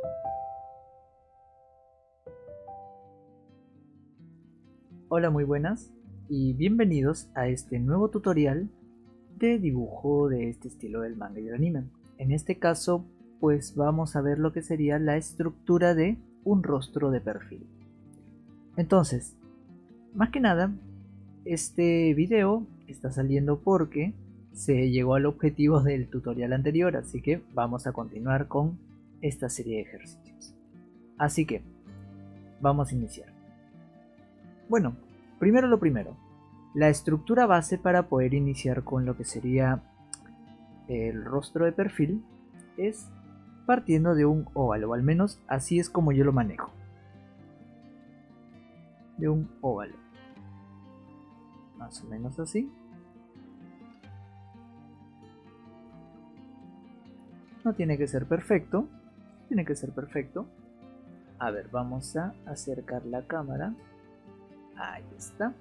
Hola, muy buenas y bienvenidos a este nuevo tutorial de dibujo de este estilo del manga y del anime. En este caso pues vamos a ver lo que sería la estructura de un rostro de perfil. Entonces, más que nada, este video está saliendo porque se llegó al objetivo del tutorial anterior, así que vamos a continuar con esta serie de ejercicios. Así que vamos a iniciar. Bueno, primero lo primero, la estructura base para poder iniciar con lo que sería el rostro de perfil es partiendo de un óvalo, o al menos así es como yo lo manejo. De un óvalo. Más o menos así. No tiene que ser perfecto, tiene que ser perfecto. A ver, vamos a acercar la cámara. Ahí está.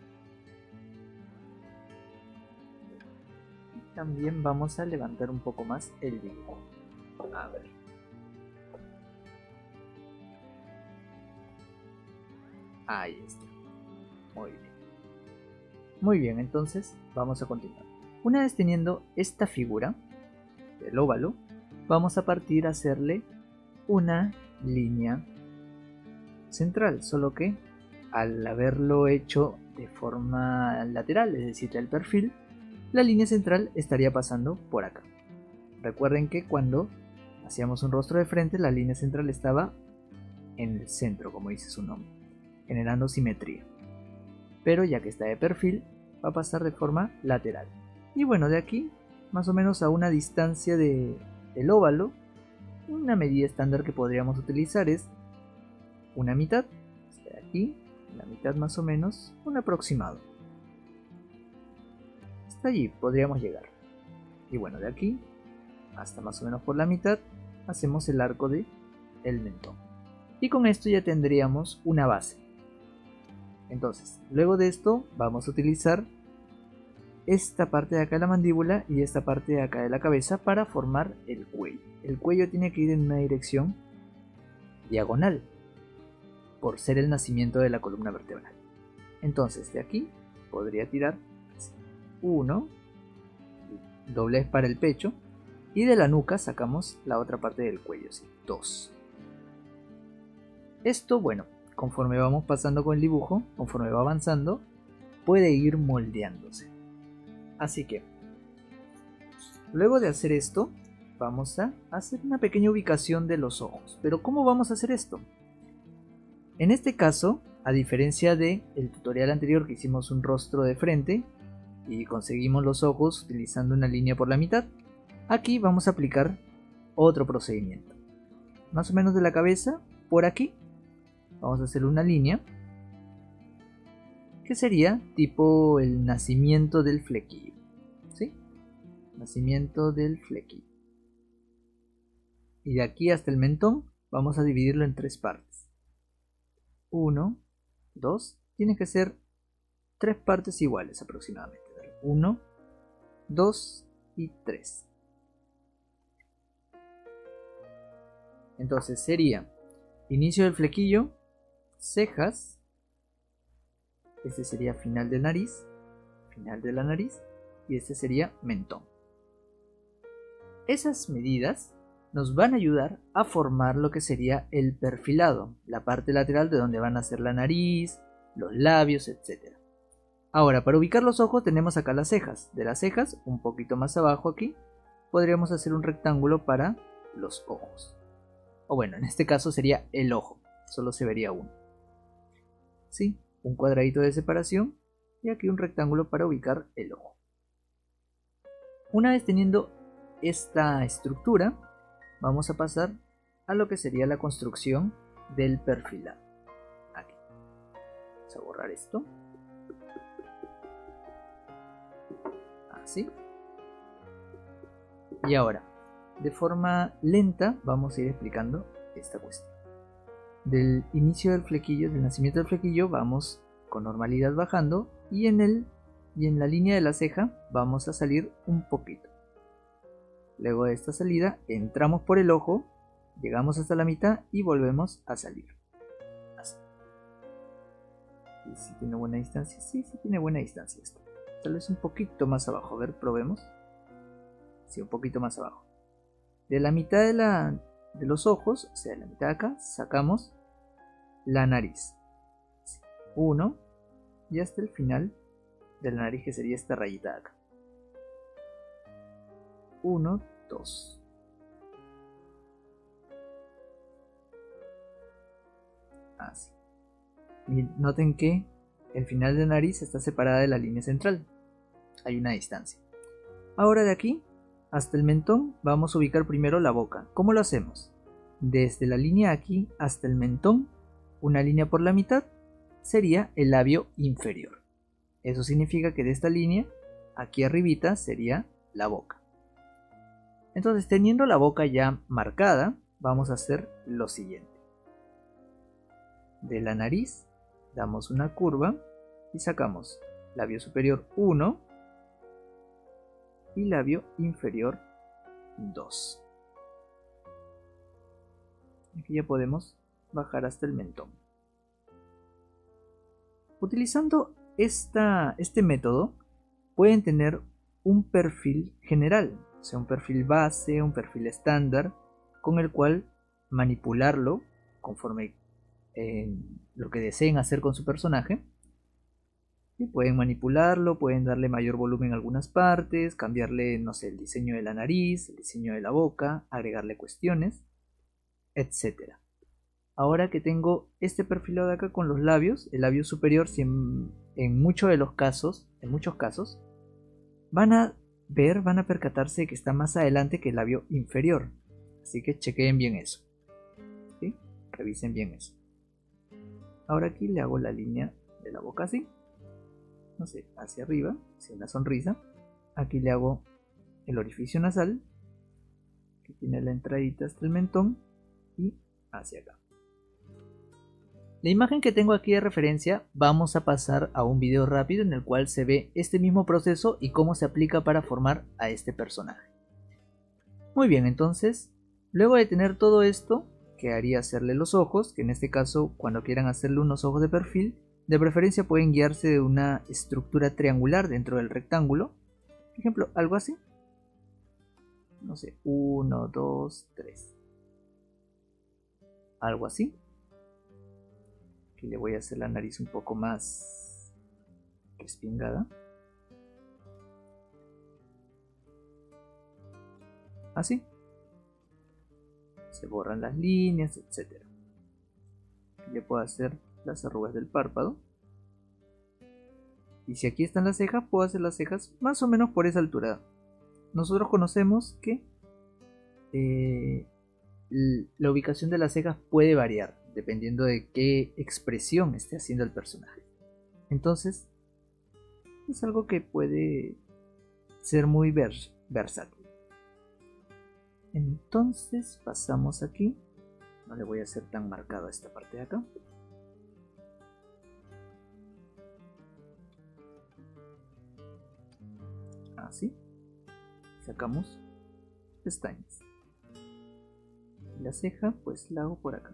Y también vamos a levantar un poco más el dibujo. A ver. Ahí está. Muy bien. Muy bien, entonces vamos a continuar. Una vez teniendo esta figura del óvalo, vamos a partir a hacerle una línea central, solo que al haberlo hecho de forma lateral, es decir, del perfil, la línea central estaría pasando por acá. Recuerden que cuando hacíamos un rostro de frente, la línea central estaba en el centro, como dice su nombre, generando simetría. Pero ya que está de perfil, va a pasar de forma lateral. Y bueno, de aquí, más o menos a una distancia del óvalo, una medida estándar que podríamos utilizar es una mitad, de aquí, la mitad más o menos, un aproximado. Hasta allí podríamos llegar. Y bueno, de aquí hasta más o menos por la mitad hacemos el arco de el mentón. Y con esto ya tendríamos una base. Entonces, luego de esto vamos a utilizar esta parte de acá de la mandíbula y esta parte de acá de la cabeza para formar el cuello. El cuello tiene que ir en una dirección diagonal, por ser el nacimiento de la columna vertebral. Entonces de aquí podría tirar 1, doblez para el pecho, y de la nuca sacamos la otra parte del cuello, 2. Esto, bueno, conforme vamos pasando con el dibujo, conforme va avanzando, puede ir moldeándose. Así que, luego de hacer esto, vamos a hacer una pequeña ubicación de los ojos. Pero ¿cómo vamos a hacer esto? En este caso, a diferencia del tutorial anterior que hicimos un rostro de frente y conseguimos los ojos utilizando una línea por la mitad, aquí vamos a aplicar otro procedimiento. Más o menos de la cabeza, por aquí, vamos a hacer una línea que sería tipo el nacimiento del flequillo. ¿Sí? Nacimiento del flequillo. Y de aquí hasta el mentón vamos a dividirlo en 3 partes. 1, 2, tiene que ser 3 partes iguales aproximadamente. 1, 2 y 3. Entonces sería inicio del flequillo, cejas, este sería final de nariz, final de la nariz, y este sería mentón. Esas medidas nos van a ayudar a formar lo que sería el perfilado, la parte lateral de donde van a ser la nariz, los labios, etc. Ahora, para ubicar los ojos tenemos acá las cejas. De las cejas, un poquito más abajo aquí, podríamos hacer un rectángulo para los ojos. O bueno, en este caso sería el ojo, solo se vería uno. ¿Sí? Un cuadradito de separación y aquí un rectángulo para ubicar el ojo. Una vez teniendo esta estructura, vamos a pasar a lo que sería la construcción del perfilado. Aquí. Vamos a borrar esto. Así. Y ahora, de forma lenta, vamos a ir explicando esta cuestión. Del inicio del flequillo, del nacimiento del flequillo, vamos con normalidad bajando y en la línea de la ceja vamos a salir un poquito. Luego de esta salida entramos por el ojo llegamos hasta la mitad y volvemos a salir. Así. ¿Y si tiene buena distancia? Sí, sí tiene buena distancia esto. Tal vez un poquito más abajo, a ver, probemos. Sí, un poquito más abajo. De la mitad de los ojos, o sea, de la mitad de acá, sacamos la nariz. 1 y hasta el final de la nariz, que sería esta rayita de acá. 1, 2. Así. Y noten que el final de la nariz está separada de la línea central. Hay una distancia. Ahora de aquí hasta el mentón vamos a ubicar primero la boca. ¿Cómo lo hacemos? Desde la línea aquí hasta el mentón, una línea por la mitad, sería el labio inferior. Eso significa que de esta línea, aquí arribita, sería la boca. Entonces, teniendo la boca ya marcada, vamos a hacer lo siguiente. De la nariz, damos una curva y sacamos labio superior 1 y labio inferior 2. Aquí ya podemos bajar hasta el mentón. Utilizando este método, pueden tener un perfil general, o sea, un perfil base, un perfil estándar, con el cual manipularlo conforme lo que deseen hacer con su personaje. Y pueden manipularlo, pueden darle mayor volumen a algunas partes, cambiarle, no sé, el diseño de la nariz, el diseño de la boca, agregarle cuestiones, etc. Ahora que tengo este perfilado de acá con los labios, el labio superior, si en muchos casos, van a percatarse de que está más adelante que el labio inferior. Así que chequeen bien eso. ¿Sí? Revisen bien eso. Ahora aquí le hago la línea de la boca así. No sé, hacia arriba, hacia una sonrisa. Aquí le hago el orificio nasal, que tiene la entradita hasta el mentón, y hacia acá. La imagen que tengo aquí de referencia, vamos a pasar a un video rápido en el cual se ve este mismo proceso y cómo se aplica para formar a este personaje. Muy bien, entonces, luego de tener todo esto, quedaría hacerle los ojos, que en este caso, cuando quieran hacerle unos ojos de perfil, de preferencia pueden guiarse de una estructura triangular dentro del rectángulo. Por ejemplo, algo así. No sé, 1, 2, 3. Algo así. Aquí le voy a hacer la nariz un poco más respingada. Así. Se borran las líneas, etc. Le puedo hacer las arrugas del párpado. Y si aquí están las cejas, puedo hacer las cejas más o menos por esa altura. Nosotros conocemos que la ubicación de las cejas puede variar dependiendo de qué expresión esté haciendo el personaje. Entonces, es algo que puede ser muy versátil. Entonces, pasamos aquí. No le voy a hacer tan marcado a esta parte de acá. Así. Sacamos pestañas. La ceja, pues la hago por acá.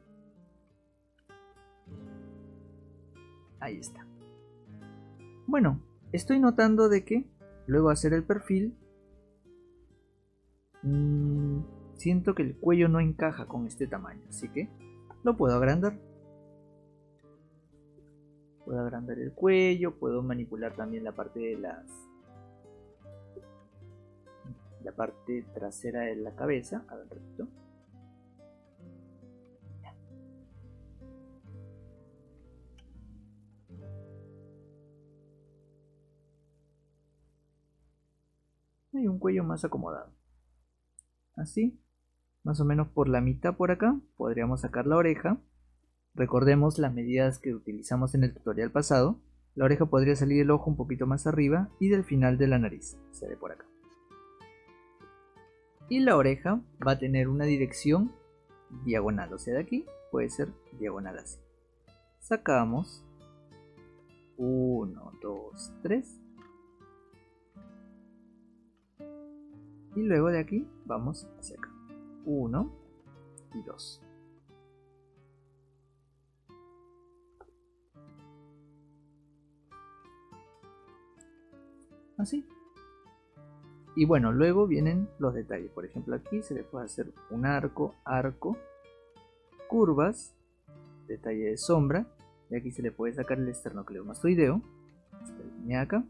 Ahí está. Bueno, estoy notando de que luego de hacer el perfil, siento que el cuello no encaja con este tamaño, así que lo puedo agrandar. Puedo agrandar el cuello, puedo manipular también la parte de la parte trasera de la cabeza. A ver, repito. Y un cuello más acomodado. Así, más o menos por la mitad por acá, podríamos sacar la oreja. Recordemos las medidas que utilizamos en el tutorial pasado. La oreja podría salir del ojo un poquito más arriba y del final de la nariz, se ve por acá. Y la oreja va a tener una dirección diagonal, o sea, de aquí puede ser diagonal así. Sacamos 1, 2, 3. Y luego de aquí vamos hacia acá. 1, y 2. Así. Y bueno, luego vienen los detalles. Por ejemplo, aquí se le puede hacer un arco, curvas, detalle de sombra. Y aquí se le puede sacar el esternocleidomastoideo. Esta línea acá.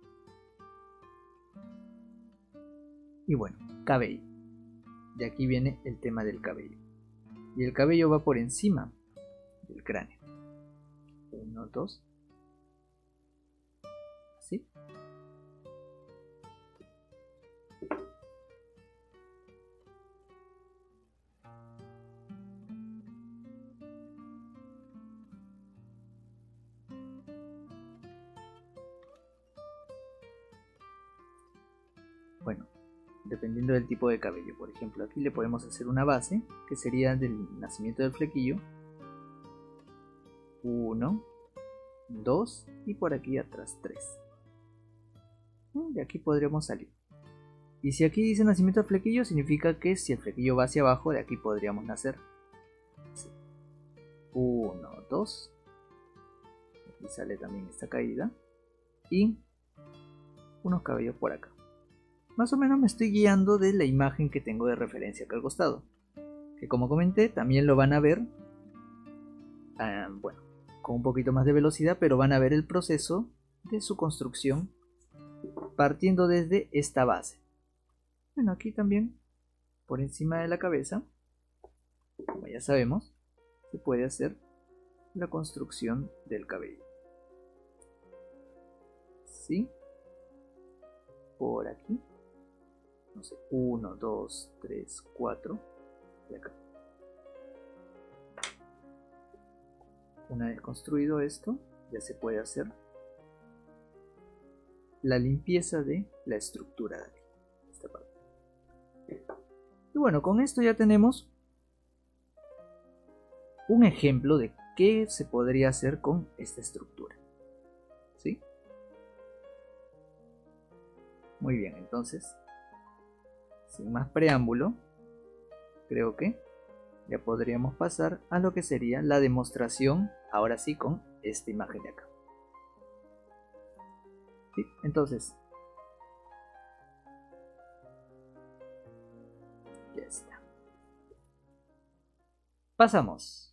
Y bueno, cabello. De aquí viene el tema del cabello. Y el cabello va por encima del cráneo. 1, 2. Así. Bueno, dependiendo del tipo de cabello. Por ejemplo, aquí le podemos hacer una base, que sería del nacimiento del flequillo. 1, 2 y por aquí atrás 3. De aquí podríamos salir. Y si aquí dice nacimiento del flequillo, significa que si el flequillo va hacia abajo, de aquí podríamos nacer. 1, 2. Aquí sale también esta caída. Y unos cabellos por acá. Más o menos me estoy guiando de la imagen que tengo de referencia acá al costado. Que como comenté, también lo van a ver, bueno, con un poquito más de velocidad, pero van a ver el proceso de su construcción partiendo desde esta base. Bueno, aquí también, por encima de la cabeza, como ya sabemos, se puede hacer la construcción del cabello. ¿Sí? Por aquí. No sé, 1, 2, 3, 4 y acá. Una vez construido esto, ya se puede hacer la limpieza de la estructura de aquí, esta parte. Y bueno, con esto ya tenemos un ejemplo de qué se podría hacer con esta estructura. ¿Sí? Muy bien, entonces, sin más preámbulo, creo que ya podríamos pasar a lo que sería la demostración, ahora sí, con esta imagen de acá. ¿Sí? Entonces, ya está. Pasamos.